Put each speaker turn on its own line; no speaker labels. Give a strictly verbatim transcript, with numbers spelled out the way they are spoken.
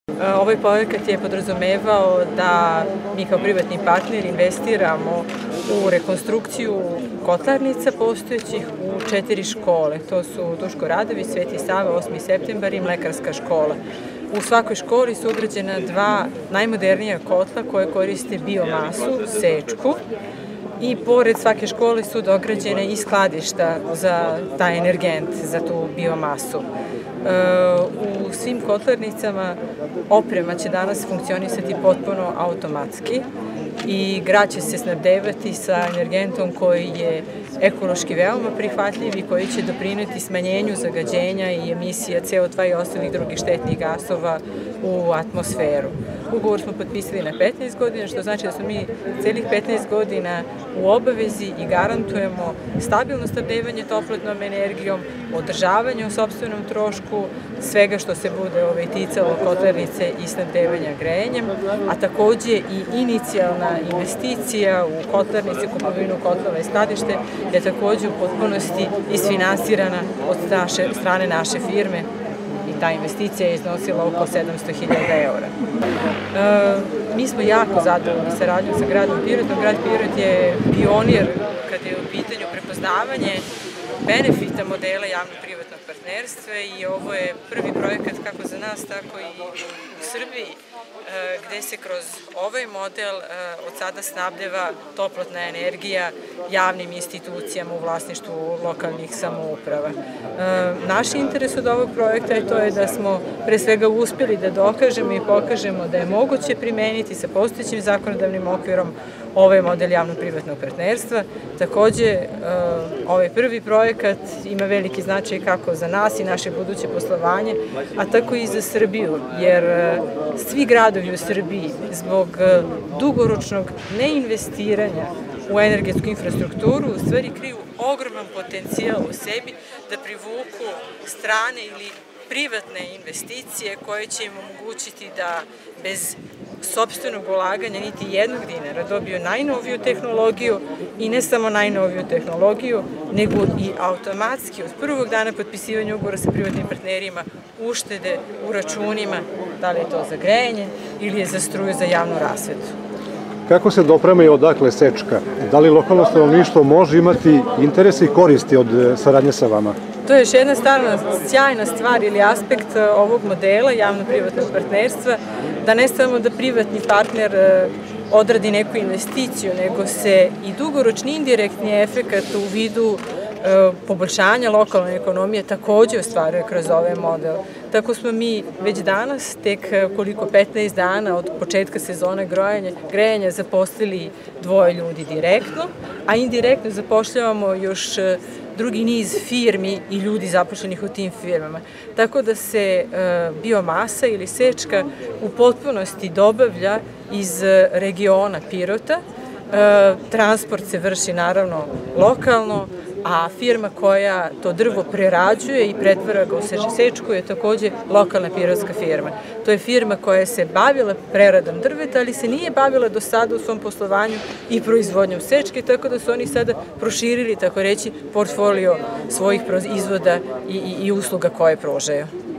Ovaj projekat je podrazumevao da mi kao privatni partner investiramo u rekonstrukciju kotlarnica postojećih u četiri škole. To su Duško Radović, Sveti Sava, osmi septembar i Mlekarska škola. U svakoj školi su ugrađena dva najmodernija kotla koje koriste biomasu, sečku, i pored svake škole su dograđene i skladišta za taj energent, za tu biomasu. U svim kotlarnicama oprema će danas funkcionisati potpuno automatski i grad će se snabdevati sa energentom koji je ekološki veoma prihvatljiv i koji će doprineti smanjenju zagađenja i emisija C O dva i ostalih drugih štetnih gasova u atmosferu. Ugovor smo potpisali na petnaest godina, što znači da smo mi celih petnaest godina u obavezi i garantujemo stabilno snabdevanje toplotnom energijom, održavanje u sopstvenom trošku, svega što se bude ticalo kotlarnice i snabdevanja grejanjem, a takođe i inicijalna investicija u kotlarnice, kupovinu kotlova i skladište je takođe u potpunosti isfinansirana od strane naše firme. Ta investicija je iznosila oko sedamsto hiljada eura. Mi smo jako zadovoljni saradnjom sa gradom Pirotom. Grad Pirot je pionir kada je u pitanju prepoznavanje benefita modela javno-privatnog partnerstva i ovo je prvi projekat kako za nas, tako i u Srbiji, gde se kroz ovaj model od sada snabdeva toplotna energija javnim institucijama u vlasništvu lokalnih samouprava. Naš interes od ovog projekta je to je da smo pre svega uspeli da dokažemo i pokažemo da je moguće primeniti sa postojećim zakonodavnim okvirom ovaj model javno-privatnog partnerstva. Takođe, ovaj prvi projekat ima veliki značaj kako za nas i naše buduće poslovanje, a tako i za Srbiju, jer svi gradovi u Srbiji zbog dugoročnog neinvestiranja u energetsku infrastrukturu u stvari kriju ogroman potencijal u sebi da privuku strane ili privatne investicije koje će im omogućiti da bez sopstvenog ulaganja niti jednog dinara dobiju najnoviju tehnologiju i ne samo najnoviju tehnologiju, nego i automatski od prvog dana potpisivanja ugovora sa privatnim partnerima uštede u računima, da li je to za grejanje ili je za struju za javnu rasvetu.
Kako se doprema i odakle sečka? Da li lokalno stanovništvo može imati interese i koristi od saradnje sa vama?
To je još jedna stvarno sjajna stvar ili aspekt ovog modela javno-privatnog partnerstva, da ne samo da privatni partner odradi neku investiciju, nego se i dugoročni indirektni efekat u vidu poboljšanja lokalne ekonomije takođe ostvaruje kroz ovaj model. Tako smo mi već danas, tek koliko petnaest dana od početka sezone grejanja, zaposlili dvoje ljudi direktno, a indirektno zapošljavamo još drugi niz firmi i ljudi zapošljenih u tim firmama. Tako da se biomasa ili sečka u potpunosti dobavlja iz regiona Pirota. Transport se vrši naravno lokalno, a firma koja to drvo prerađuje i pretvara ga u sečku je takođe lokalna pirotska firma. To je firma koja se bavila preradom drveta, ali se nije bavila do sada u svom poslovanju i proizvodnjom sečke, tako da su oni sada proširili, tako reći, portfolio svojih izvoda i usluga koje pružaju.